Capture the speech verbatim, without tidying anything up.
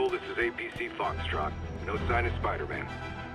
this is A P C Foxtrot. No sign of Spider-Man.